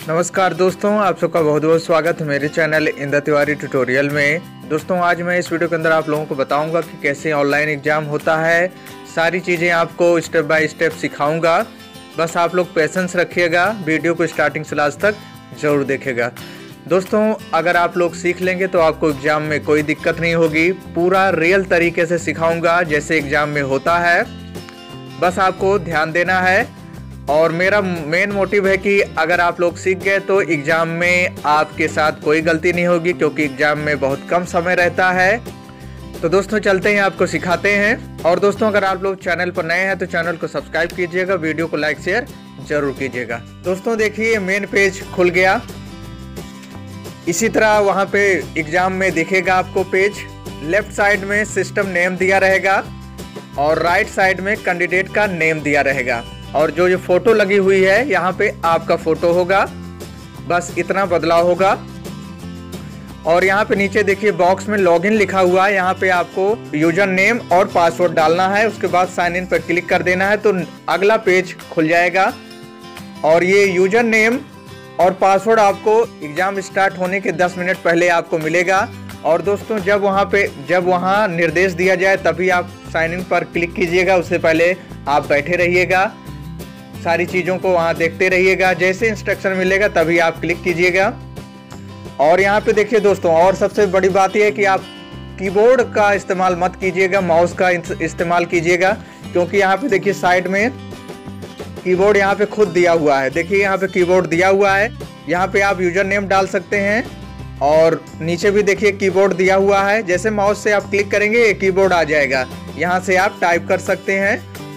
नमस्कार दोस्तों, आप सबका बहुत बहुत स्वागत है मेरे चैनल इंद्र तिवारी ट्यूटोरियल में। दोस्तों आज मैं इस वीडियो के अंदर आप लोगों को बताऊंगा कि कैसे ऑनलाइन एग्ज़ाम होता है। सारी चीज़ें आपको स्टेप बाय स्टेप सिखाऊंगा। बस आप लोग पेशेंस रखिएगा, वीडियो को स्टार्टिंग से लास्ट तक ज़रूर देखिएगा। दोस्तों अगर आप लोग सीख लेंगे तो आपको एग्ज़ाम में कोई दिक्कत नहीं होगी। पूरा रियल तरीके से सिखाऊँगा जैसे एग्ज़ाम में होता है, बस आपको ध्यान देना है। और मेरा मेन मोटिव है कि अगर आप लोग सीख गए तो एग्ज़ाम में आपके साथ कोई गलती नहीं होगी, क्योंकि एग्ज़ाम में बहुत कम समय रहता है। तो दोस्तों चलते हैं, आपको सिखाते हैं। और दोस्तों अगर आप लोग चैनल पर नए हैं तो चैनल को सब्सक्राइब कीजिएगा, वीडियो को लाइक शेयर जरूर कीजिएगा। दोस्तों देखिए मेन पेज खुल गया। इसी तरह वहाँ पे एग्ज़ाम में दिखेगा आपको पेज। लेफ्ट साइड में सिस्टम नेम दिया रहेगा और राइट साइड में कैंडिडेट का नेम दिया रहेगा। और जो फोटो लगी हुई है यहाँ पे आपका फोटो होगा, बस इतना बदलाव होगा। और यहाँ पे नीचे देखिए बॉक्स में लॉगिन लिखा हुआ है, यहाँ पे आपको यूजर नेम और पासवर्ड डालना है। उसके बाद साइन इन पर क्लिक कर देना है तो अगला पेज खुल जाएगा। और ये यूजर नेम और पासवर्ड आपको एग्ज़ाम स्टार्ट होने के 10 मिनट पहले आपको मिलेगा। और दोस्तों जब वहाँ निर्देश दिया जाए तभी आप साइन इन पर क्लिक कीजिएगा, उससे पहले आप बैठे रहिएगा, सारी चीज़ों को वहाँ देखते रहिएगा। जैसे इंस्ट्रक्शन मिलेगा तभी आप क्लिक कीजिएगा। और यहाँ पे देखिए दोस्तों, और सबसे बड़ी बात यह है कि आप कीबोर्ड का इस्तेमाल मत कीजिएगा, माउस का इस्तेमाल कीजिएगा। क्योंकि यहाँ पे देखिए साइड में कीबोर्ड यहाँ पे खुद दिया हुआ है। देखिए यहाँ पे कीबोर्ड दिया हुआ है, यहाँ पे आप यूजर नेम डाल सकते हैं। और नीचे भी देखिए कीबोर्ड दिया हुआ है। जैसे माउस से आप क्लिक करेंगे ये कीबोर्ड आ जाएगा, यहाँ से आप टाइप कर सकते हैं,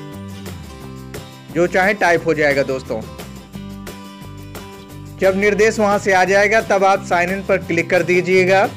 जो चाहे टाइप हो जाएगा। दोस्तों जब निर्देश वहां से आ जाएगा तब आप साइन इन पर क्लिक कर दीजिएगा।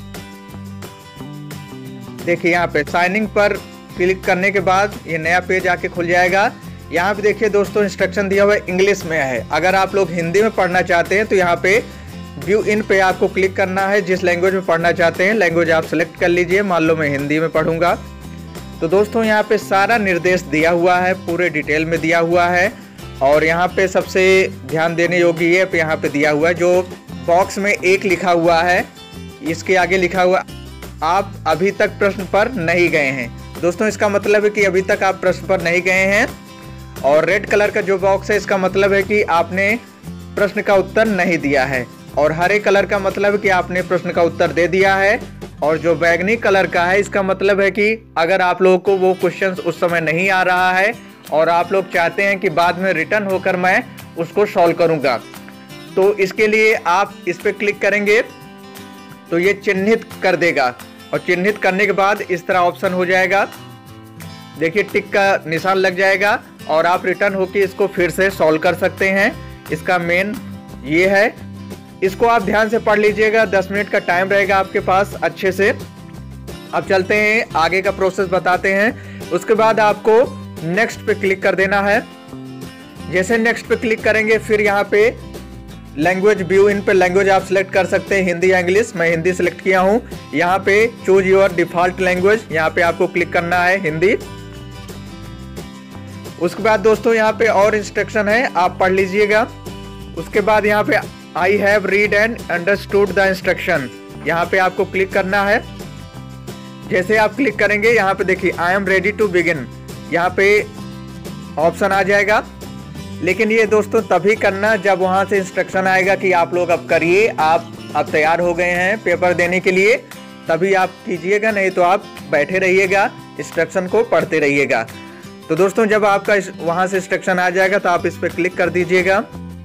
देखिए यहाँ पे साइन इन पर क्लिक करने के बाद ये नया पेज आके खुल जाएगा। यहाँ पे देखिए दोस्तों इंस्ट्रक्शन दिया हुआ है, इंग्लिश में है। अगर आप लोग हिंदी में पढ़ना चाहते हैं तो यहाँ पे व्यू इन पे आपको क्लिक करना है। जिस लैंग्वेज में पढ़ना चाहते हैं लैंग्वेज आप सेलेक्ट कर लीजिए। मान लो मैं हिंदी में पढ़ूंगा। तो दोस्तों यहाँ पे सारा निर्देश दिया हुआ है, पूरे डिटेल में दिया हुआ है। और यहाँ पे सबसे ध्यान देने योग्य ये पे यहाँ पे दिया हुआ है, जो बॉक्स में 1 लिखा हुआ है, इसके आगे लिखा हुआ आप अभी तक प्रश्न पर नहीं गए हैं। दोस्तों इसका मतलब है कि अभी तक आप प्रश्न पर नहीं गए हैं। और रेड कलर का जो बॉक्स है इसका मतलब है कि आपने प्रश्न का उत्तर नहीं दिया है। और हरे कलर का मतलब है कि आपने प्रश्न का उत्तर दे दिया है। और जो बैगनी कलर का है इसका मतलब है कि अगर आप लोगों को वो क्वेश्चन उस समय नहीं आ रहा है और आप लोग चाहते हैं कि बाद में रिटर्न होकर मैं उसको सॉल्व करूंगा, तो इसके लिए आप इस पर क्लिक करेंगे तो ये चिन्हित कर देगा। और चिन्हित करने के बाद इस तरह ऑप्शन हो जाएगा, देखिए टिक का निशान लग जाएगा और आप रिटर्न होकर इसको फिर से सॉल्व कर सकते हैं। इसका मेन ये है, इसको आप ध्यान से पढ़ लीजिएगा। 10 मिनट का टाइम रहेगा आपके पास अच्छे से। अब चलते हैं आगे का प्रोसेस बताते हैं। उसके बाद आपको नेक्स्ट पे क्लिक कर देना है। जैसे नेक्स्ट पे क्लिक करेंगे फिर यहाँ पे लैंग्वेज व्यू इन पे लैंग्वेज आप सिलेक्ट कर सकते हैं, हिंदी या इंग्लिश। मैं हिंदी सिलेक्ट किया हूँ। यहाँ पे चूज योर डिफॉल्ट लैंग्वेज, यहाँ पे आपको क्लिक करना है हिंदी। उसके बाद दोस्तों यहाँ पे और इंस्ट्रक्शन है, आप पढ़ लीजिएगा। उसके बाद यहाँ पे I have read and understood the instruction, यहाँ पे आपको क्लिक करना है। जैसे आप क्लिक करेंगे यहाँ पे देखिए I am ready to begin, यहाँ पे ऑप्शन आ जाएगा। लेकिन ये दोस्तों तभी करना जब वहाँ से इंस्ट्रक्शन आएगा कि आप लोग अब करिए, आप अब तैयार हो गए हैं पेपर देने के लिए, तभी आप कीजिएगा। नहीं तो आप बैठे रहिएगा, इंस्ट्रक्शन को पढ़ते रहिएगा। तो दोस्तों जब आपका वहाँ से इंस्ट्रक्शन आ जाएगा तो आप इस पर क्लिक कर दीजिएगा।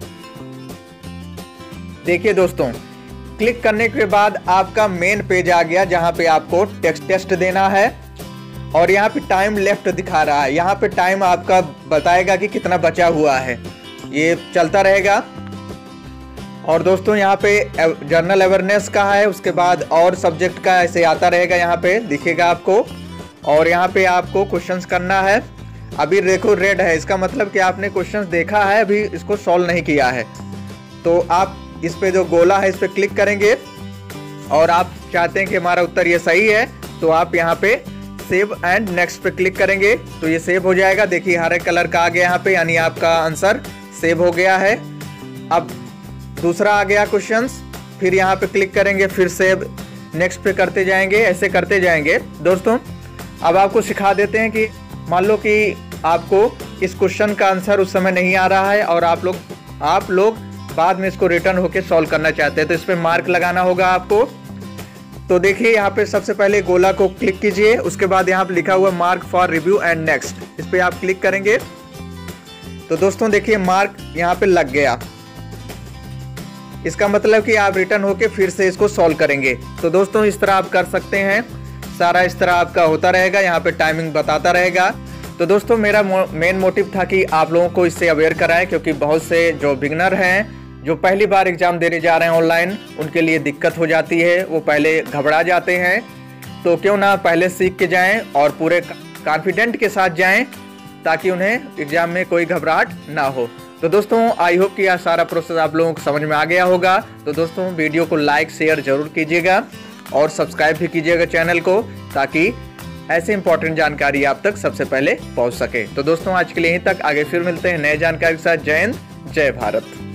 देखिए दोस्तों क्लिक करने के बाद आपका मेन पेज आ गया, जहां पे आपको टेस्ट देना है। और यहाँ पे टाइम लेफ्ट दिखा रहा है, यहाँ पे टाइम आपका बताएगा कि कितना बचा हुआ है, ये चलता रहेगा। और दोस्तों यहाँ पे जनरल अवेयरनेस का है, उसके बाद और सब्जेक्ट का ऐसे आता रहेगा, यहाँ पे दिखेगा आपको। और यहाँ पे आपको क्वेश्चंस करना है। अभी देखो रेड है, इसका मतलब कि आपने क्वेश्चंस देखा है, अभी इसको सॉल्व नहीं किया है। तो आप इस पे जो गोला है इस पे क्लिक करेंगे और आप चाहते हैं कि हमारा उत्तर ये सही है तो आप यहाँ पे सेव एंड नेक्स्ट पे क्लिक करेंगे तो ये सेव हो जाएगा। देखिए हरे कलर का आ गया यहाँ पे, यानी आपका आंसर सेव हो गया है। अब दूसरा आ गया क्वेश्चंस, फिर यहाँ पे क्लिक करेंगे, फिर से नेक्स्ट पे करते जाएंगे, ऐसे करते जाएंगे। दोस्तों अब आपको सिखा देते हैं कि मान लो कि आपको इस क्वेश्चन का आंसर उस समय नहीं आ रहा है और आप लोग बाद में इसको रिटर्न होके सॉल्व करना चाहते हैं, तो इस पे मार्क लगाना होगा आपको। तो देखिए यहाँ पे सबसे पहले गोला को क्लिक कीजिए, उसके बाद यहाँ पे लिखा हुआ mark for review and next, इस पे आप क्लिक करेंगे। तो दोस्तों देखिए मार्क यहाँ पे लग गया, इसका मतलब कि आप रिटर्न होके फिर से इसको सॉल्व करेंगे। तो दोस्तों इस तरह आप कर सकते हैं, सारा इस तरह आपका होता रहेगा, यहाँ पे टाइमिंग बताता रहेगा। तो दोस्तों मेरा मेन मोटिव था कि आप लोगों को इससे अवेयर कराएं, क्योंकि बहुत से जो बिगनर हैं, जो पहली बार एग्जाम देने जा रहे हैं ऑनलाइन, उनके लिए दिक्कत हो जाती है, वो पहले घबरा जाते हैं। तो क्यों ना पहले सीख के जाएं और पूरे कॉन्फिडेंट के साथ जाएं, ताकि उन्हें एग्जाम में कोई घबराहट ना हो। तो दोस्तों आई होप कि यह सारा प्रोसेस आप लोगों को समझ में आ गया होगा। तो दोस्तों वीडियो को लाइक शेयर जरूर कीजिएगा और सब्सक्राइब भी कीजिएगा चैनल को, ताकि ऐसे इंपॉर्टेंट जानकारी आप तक सबसे पहले पहुंच सके। तो दोस्तों आज के लिए यहीं तक, आगे फिर मिलते हैं नए जानकारी के साथ। जय हिंद, जय भारत।